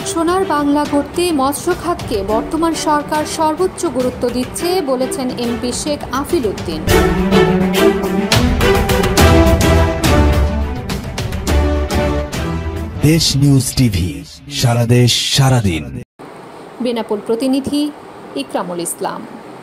সোনার বাংলা গড়তে মৎস্য খাতকে বর্তমান সরকার সর্বোচ্চ গুরুত্ব দিচ্ছে বলেছেন এমপি শেখ আফিল উদ্দিন। দেশ নিউজ টিভি, সারা দেশ সারাদিন। বেনাপোল প্রতিনিধি ইকরামুল ইসলাম।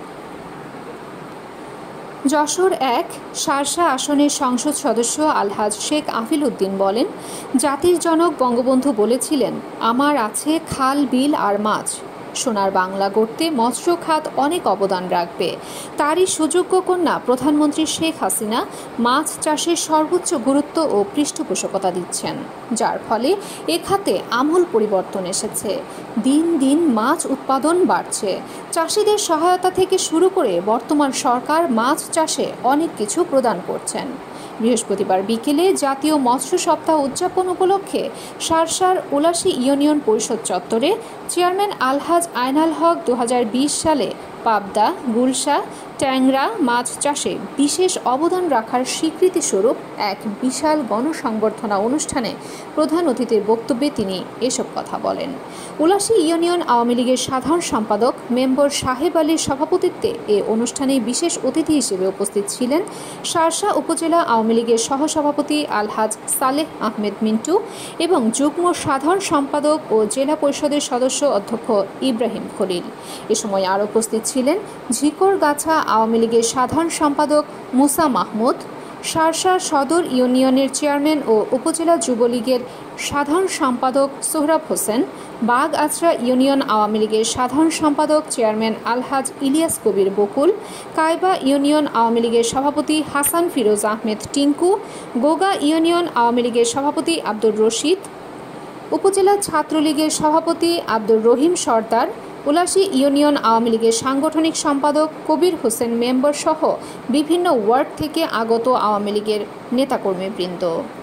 যশোর এক শার্শা আসনের সংসদ সদস্য আলহাজ শেখ আফিল উদ্দিন বলেন, জাতির জনক বঙ্গবন্ধু বলেছিলেন, আমার আছে খাল, বিল আর মাছ। সোনার বাংলা গড়তে মৎস্য খাত অনেক অবদান রাখবে। তারই সুযোগ্য কন্যা প্রধানমন্ত্রী শেখ হাসিনা মাছ চাষের সর্বোচ্চ গুরুত্ব ও পৃষ্ঠপোষকতা দিচ্ছেন, যার ফলে এ খাতে আমূল পরিবর্তন এসেছে। দিন দিন মাছ উৎপাদন বাড়ছে। চাষিদের সহায়তা থেকে শুরু করে বর্তমান সরকার মাছ চাষে অনেক কিছু প্রদান করছেন। বৃহস্পতিবার বিকেলে জাতীয় মৎস্য সপ্তাহ উদযাপন উপলক্ষে শার্শার উলাশী ইউনিয়ন পরিষদ চত্বরে চেয়ারম্যান আলহাজ আইনাল হক 2020 সালে পাবদা, গুলশা, ট্যাংরা মাছ চাষে বিশেষ অবদান রাখার স্বীকৃতিস্বরূপ এক বিশাল গণসংবর্ধনা অনুষ্ঠানে প্রধান অতিথির বক্তব্যে তিনি এসব কথা বলেন। উলাশী ইউনিয়ন আওয়ামী লীগের সাধারণ সম্পাদক মেম্বার সাহেব আলীর সভাপতিত্বে এ অনুষ্ঠানে বিশেষ অতিথি হিসেবে উপস্থিত ছিলেন শার্শা উপজেলা আওয়ামী লীগের সহসভাপতি আলহাজ সালেহ আহমেদ মিন্টু এবং যুগ্ম সাধারণ সম্পাদক ও জেলা পরিষদের সদস্য অধ্যক্ষ ইব্রাহিম খলিল। এ সময় আরও উপস্থিত ছিলেন ঝিকরগাছা আওয়ামী লীগের সাধারণ সম্পাদক মুসা মাহমুদ, শার্শা সদর ইউনিয়নের চেয়ারম্যান ও উপজেলা যুবলীগের সাধারণ সম্পাদক সোহরাব হোসেন, বাগআচরা ইউনিয়ন আওয়ামী লীগের সাধারণ সম্পাদক চেয়ারম্যান আলহাজ ইলিয়াস কবির বকুল, কায়বা ইউনিয়ন আওয়ামী লীগের সভাপতি হাসান ফিরোজ আহমেদ টিঙ্কু, গোগা ইউনিয়ন আওয়ামী লীগের সভাপতি আব্দুর রশিদ, উপজেলা ছাত্রলীগের সভাপতি আব্দুর রহিম সর্দার, উলাশী ইউনিয়ন আওয়ামী লীগের সাংগঠনিক সম্পাদক কবির হোসেন মেম্বার সহ বিভিন্ন ওয়ার্ড থেকে আগত আওয়ামী লীগের নেতাকর্মীবৃন্দ।